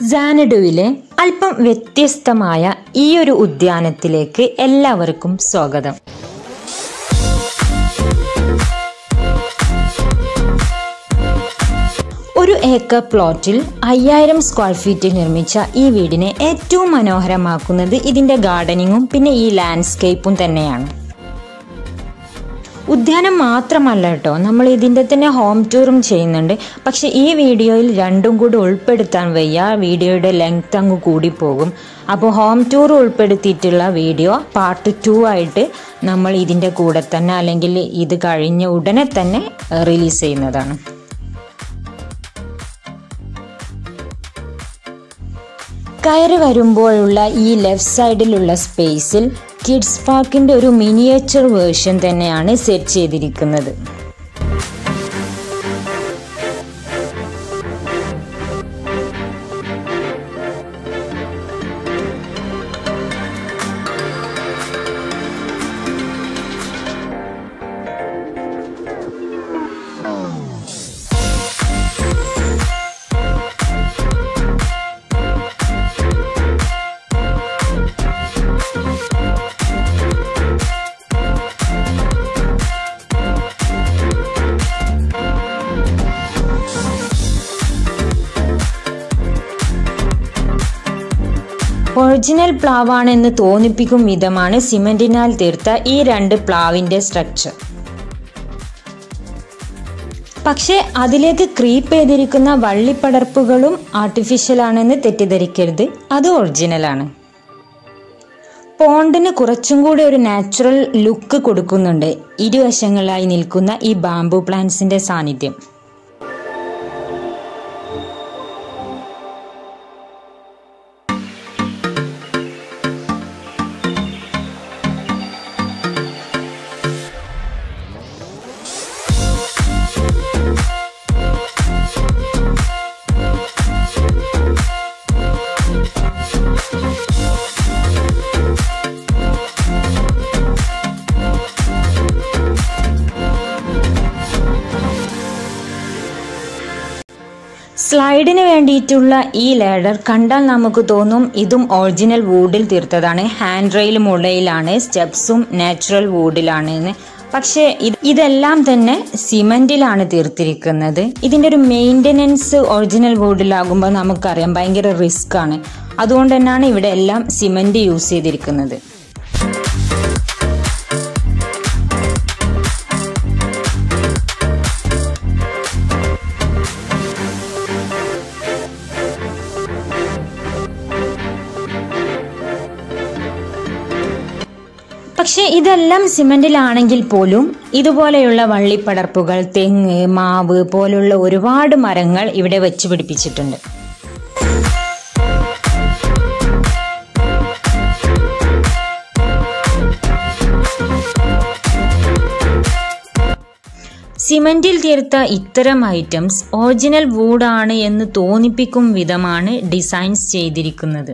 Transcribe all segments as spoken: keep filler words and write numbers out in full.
Xanaduവിലെ അല്പം വ്യത്യസ്തമായ ഈ ഒരു ഉദ്യാനത്തിലേക്ക് എല്ലാവർക്കും സ്വാഗതം. ഒരു ഏക്കർ പ്ലോട്ടിൽ അയ്യായിരം സ്ക്വയർ ഫീറ്റിൽ നിർമ്മിച്ച ഈ വീടിനെ ഏറ്റവും മനോഹരമാക്കുന്നത് ഇതിന്റെ ഗാർഡനിങ്ങും പിന്നെ ഈ ലാൻഡ്സ്കേപ്പും തന്നെയാണ്. ഉദ്യാനം മാത്രമല്ല കേട്ടോ, നമ്മൾ ഇതിൻ്റെ തന്നെ ഹോം ടൂറും ചെയ്യുന്നുണ്ട്. പക്ഷെ ഈ വീഡിയോയിൽ രണ്ടും കൂടി ഉൾപ്പെടുത്താൻ വയ്യ, വീഡിയോയുടെ ലെങ്ത് അങ്ങ് കൂടിപ്പോകും. അപ്പോൾ ഹോം ടൂർ ഉൾപ്പെടുത്തിയിട്ടുള്ള വീഡിയോ പാർട്ട് ടു ആയിട്ട് നമ്മൾ ഇതിൻ്റെ കൂടെ തന്നെ അല്ലെങ്കിൽ ഇത് കഴിഞ്ഞ ഉടനെ തന്നെ റിലീസ് ചെയ്യുന്നതാണ്. കയറി വരുമ്പോഴുള്ള ഈ ലെഫ്റ്റ് സൈഡിലുള്ള സ്പേസിൽ കിഡ്സ് പാർക്കിൻ്റെ ഒരു മിനിയേച്ചർ വേർഷൻ തന്നെയാണ് സെറ്റ് ചെയ്തിരിക്കുന്നത്. ഒറിജിനൽ പ്ലാവാണെന്ന് തോന്നിപ്പിക്കും വിധമാണ് സിമെന്റിനാൽ തീർത്ത ഈ രണ്ട് പ്ലാവിൻ്റെ സ്ട്രക്ചർ. പക്ഷേ അതിലേക്ക് ക്രീപ്പ് ചെയ്തിരിക്കുന്ന വള്ളിപ്പടർപ്പുകളും ആർട്ടിഫിഷ്യൽ ആണെന്ന് തെറ്റിദ്ധരിക്കരുത്, അത് ഒറിജിനലാണ്. പോണ്ടിന് കുറച്ചും കൂടി ഒരു നാച്ചുറൽ ലുക്ക് കൊടുക്കുന്നുണ്ട് ഇരുവശങ്ങളായി നിൽക്കുന്ന ഈ ബാംബു പ്ലാന്റ്സിന്റെ സാന്നിധ്യം. സ്ലൈഡിന് വേണ്ടിയിട്ടുള്ള ഈ ലാഡർ കണ്ടാൽ നമുക്ക് തോന്നും ഇതും ഒറിജിനൽ വുഡിൽ തീർത്തതാണ്. ഹാൻഡ് റെയിൽ മുളയിലാണ്, സ്റ്റെപ്സും നാച്ചുറൽ വുഡിലാണ് എന്ന്. പക്ഷേ ഇതെല്ലാം തന്നെ സിമെന്റിലാണ് തീർത്തിരിക്കുന്നത്. ഇതിൻ്റെ ഒരു മെയിൻ്റനൻസ് ഒറിജിനൽ വുഡിലാകുമ്പോൾ നമുക്കറിയാം ഭയങ്കര റിസ്ക് ആണ്. അതുകൊണ്ട് തന്നെയാണ് ഇവിടെ എല്ലാം സിമെന്റ് യൂസ് ചെയ്തിരിക്കുന്നത്. പക്ഷെ ഇതെല്ലാം സിമെന്റിലാണെങ്കിൽ പോലും ഇതുപോലെയുള്ള വള്ളിപ്പടർപ്പുകൾ, തെങ്ങ്, മാവ് പോലുള്ള ഒരുപാട് മരങ്ങൾ ഇവിടെ വെച്ച് പിടിപ്പിച്ചിട്ടുണ്ട്. സിമെന്റിൽ തീർത്ത ഇത്തരം ഐറ്റംസ് ഒറിജിനൽ വുഡാണ് എന്ന് തോന്നിപ്പിക്കും വിധമാണ് ഡിസൈൻസ് ചെയ്തിരിക്കുന്നത്.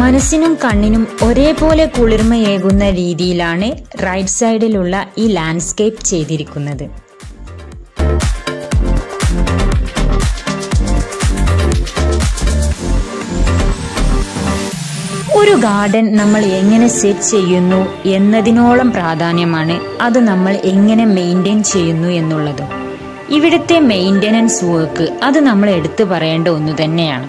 മനസ്സിനും കണ്ണിനും ഒരേപോലെ കുളിർമയേകുന്ന രീതിയിലാണ് റൈറ്റ് സൈഡിലുള്ള ഈ ലാൻഡ്സ്കേപ്പ് ചെയ്തിരിക്കുന്നത്. ഒരു ഗാർഡൻ നമ്മൾ എങ്ങനെ സെറ്റ് ചെയ്യുന്നു എന്നതിനോളം പ്രാധാന്യമാണ് അത് നമ്മൾ എങ്ങനെ മെയിൻറ്റെയിൻ ചെയ്യുന്നു എന്നുള്ളതും. ഇവിടുത്തെ മെയിൻ്റനൻസ് വർക്ക് അത് നമ്മൾ എടുത്തു പറയേണ്ട ഒന്ന് തന്നെയാണ്.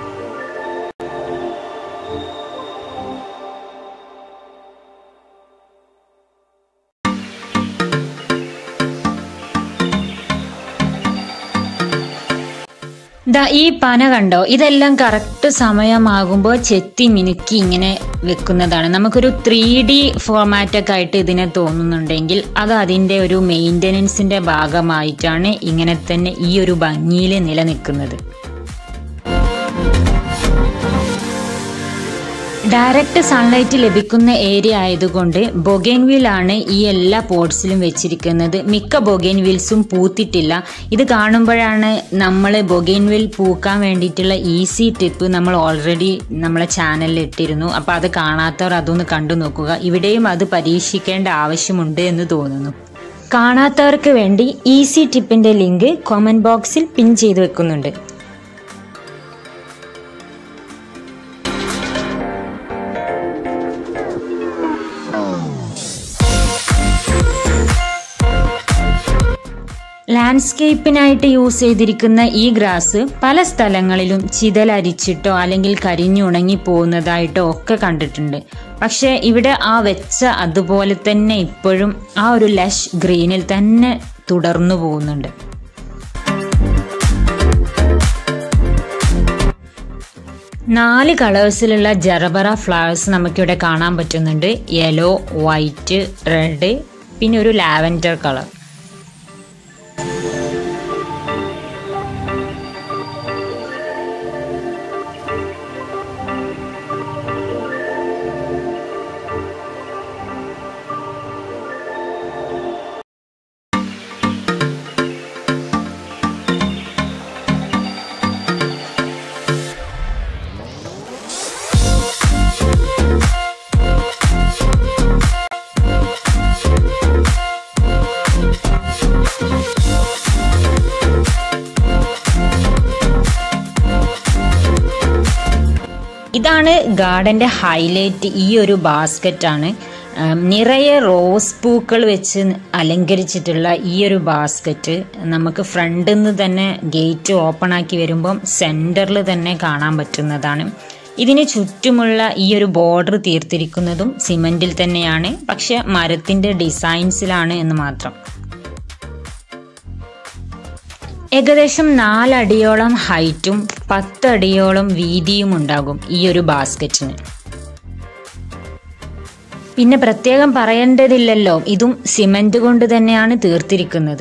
ദാ ഈ പന കണ്ടോ, ഇതെല്ലാം കറക്റ്റ് സമയമാകുമ്പോൾ ചെത്തി മിനുക്കി ഇങ്ങനെ വെക്കുന്നതാണ്. നമുക്കൊരു ത്രീ ഡി ഫോർമാറ്റൊക്കെ ആയിട്ട് ഇതിനെ തോന്നുന്നുണ്ടെങ്കിൽ അത് അതിൻ്റെ ഒരു മെയിൻ്റനൻസിൻ്റെ ഭാഗമായിട്ടാണ് ഇങ്ങനെ തന്നെ ഈ ഒരു ഭംഗിയിൽ നിലനിൽക്കുന്നത്. ഡയറക്റ്റ് സൺലൈറ്റ് ലഭിക്കുന്ന ഏരിയ ആയതുകൊണ്ട് ബൊഗൈൻവില്ലാണ് ഈ എല്ലാ പോട്ട്സിലും വെച്ചിരിക്കുന്നത്. മിക്ക ബൊഗൈൻവിൽസും പൂത്തിട്ടില്ല. ഇത് കാണുമ്പോഴാണ് നമ്മൾ ബൊഗൈൻവിൽ പൂക്കാൻ വേണ്ടിയിട്ടുള്ള ഈസി ടിപ്പ് നമ്മൾ ഓൾറെഡി നമ്മളെ ചാനലിൽ ഇട്ടിരുന്നു. അപ്പോൾ അത് കാണാത്തവർ അതൊന്ന് കണ്ടു നോക്കുക. ഇവിടെയും അത് പരീക്ഷിക്കേണ്ട ആവശ്യമുണ്ട് എന്ന് തോന്നുന്നു. കാണാത്തവർക്ക് വേണ്ടി ഈസി ടിപ്പിൻ്റെ ലിങ്ക് കമൻറ്റ് ബോക്സിൽ പിൻ ചെയ്ത് വെക്കുന്നുണ്ട്. ലാൻഡ്സ്കേപ്പിനായിട്ട് യൂസ് ചെയ്തിരിക്കുന്ന ഈ ഗ്രാസ് പല സ്ഥലങ്ങളിലും ചിതലരിച്ചിട്ടോ അല്ലെങ്കിൽ കരിഞ്ഞുണങ്ങി പോകുന്നതായിട്ടോ ഒക്കെ കണ്ടിട്ടുണ്ട്. പക്ഷേ ഇവിടെ ആ വെച്ച അതുപോലെ തന്നെ ഇപ്പോഴും ആ ഒരു ലഷ് ഗ്രീനിൽ തന്നെ തുടർന്നു പോകുന്നുണ്ട്. നാല് കളേഴ്സിലുള്ള ജറബറ ഫ്ലവേഴ്സ് നമുക്കിവിടെ കാണാൻ പറ്റുന്നുണ്ട്. യെല്ലോ, വൈറ്റ്, റെഡ്, പിന്നെ ഒരു ലാവൻഡർ കളർ. ഇതാണ് ഗാർഡന്റെ ഹൈലൈറ്റ്. ഈ ഒരു ബാസ്ക്കറ്റ് ആണ്. നിറയെ റോസ് പൂക്കൾ വെച്ച് അലങ്കരിച്ചിട്ടുള്ള ഈ ഒരു ബാസ്ക്കറ്റ് നമുക്ക് ഫ്രണ്ടിൽ നിന്ന് തന്നെ ഗേറ്റ് ഓപ്പൺ ആക്കി വരുമ്പം സെന്ററിൽ തന്നെ കാണാൻ പറ്റുന്നതാണ്. ഇതിന് ചുറ്റുമുള്ള ഈ ഒരു ബോർഡർ തീർത്തിരിക്കുന്നതും സിമെന്റിൽ തന്നെയാണ്, പക്ഷെ മരത്തിന്റെ ഡിസൈൻസിലാണ് എന്ന് മാത്രം. ഏകദേശം നാലടിയോളം ഹൈറ്റും പത്തടിയോളം വീതിയും ഉണ്ടാകും ഈ ഒരു ബാസ്ക്കറ്റിന്. പിന്നെ പ്രത്യേകം പറയേണ്ടതില്ലല്ലോ, ഇതും സിമെന്റ് കൊണ്ട് തന്നെയാണ് തീർത്തിരിക്കുന്നത്.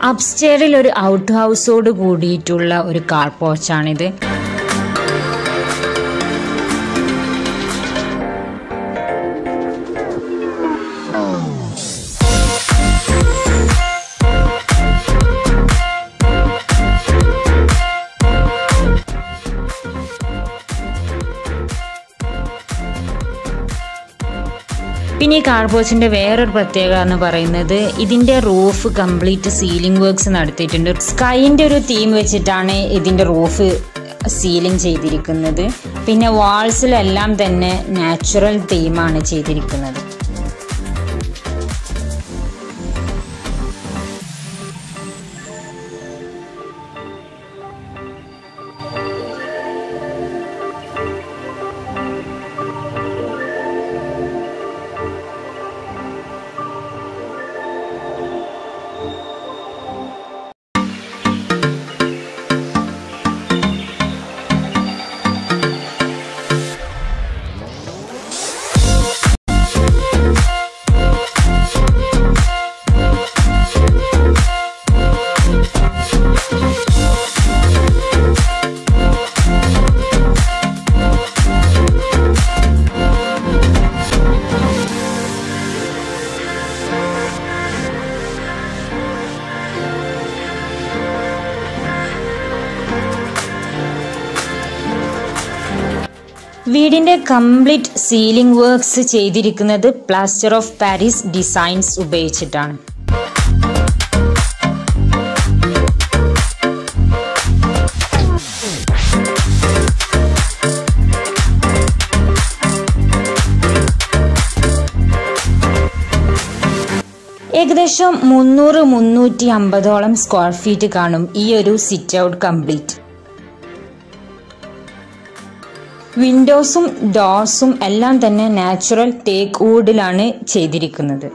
അപ്സ്റ്റെയറിൽ ഒരു ഔട്ട് ഹൗസോട് കൂടിയിട്ടുള്ള ഒരു കാർ പോർച്ചാണിത്. പിന്നെ ഈ കാർ പോർച്ചിന്റെ വേറൊരു പ്രത്യേകത എന്ന് പറയുന്നത് ഇതിന്റെ റൂഫ് കംപ്ലീറ്റ് സീലിംഗ് വർക്ക്സ് നടത്തിയിട്ടുണ്ട്. സ്കൈന്റെ ഒരു തീം വെച്ചിട്ടാണ് ഇതിന്റെ റൂഫ് സീലിംഗ് ചെയ്തിരിക്കുന്നത്. പിന്നെ വാൾസിലെല്ലാം തന്നെ നാച്ചുറൽ തീമാണ് ചെയ്തിരിക്കുന്നത്. വീടിന്റെ കംപ്ലീറ്റ് സീലിംഗ് വർക്ക്സ് ചെയ്തിരിക്കുന്നത് പ്ലാസ്റ്റർ ഓഫ് പാരീസ് ഡിസൈൻസ് ഉപയോഗിച്ചിട്ടാണ്. ഏകദേശം മുന്നൂറ് മുന്നൂറ്റി അമ്പതോളം സ്ക്വയർ ഫീറ്റ് കാണും ഈ ഒരു സിറ്റ് ഔട്ട് കംപ്ലീറ്റ്. വിൻഡോസും ഡോർസും എല്ലാം തന്നെ നാച്ചുറൽ തേക്ക് വുഡിലാണ് ചെയ്തിരിക്കുന്നത്.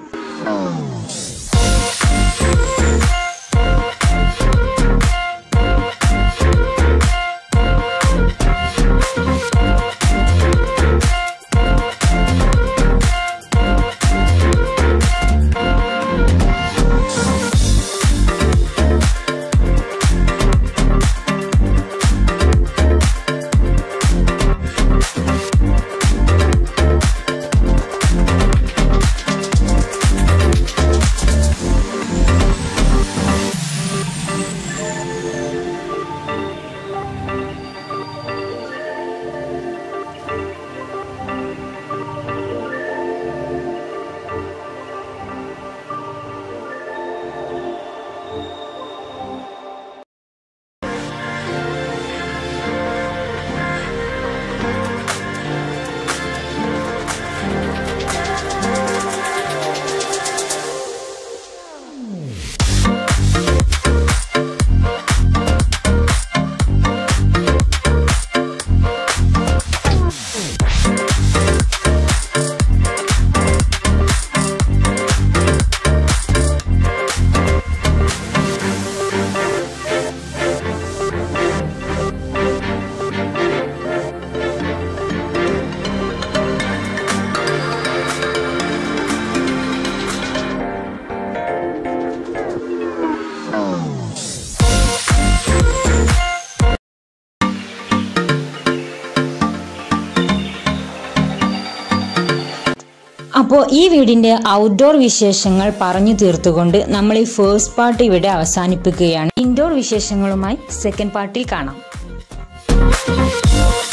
അപ്പോൾ ഈ വീടിന്റെ ഔട്ട്ഡോർ വിശേഷങ്ങൾ പറഞ്ഞു തീർത്തുകൊണ്ട് നമ്മൾ ഈ ഫസ്റ്റ് പാർട്ട് ഇവിടെ അവസാനിപ്പിക്കുകയാണ്. ഇൻഡോർ വിശേഷങ്ങളുമായി സെക്കൻഡ് പാർട്ടിൽ കാണാം.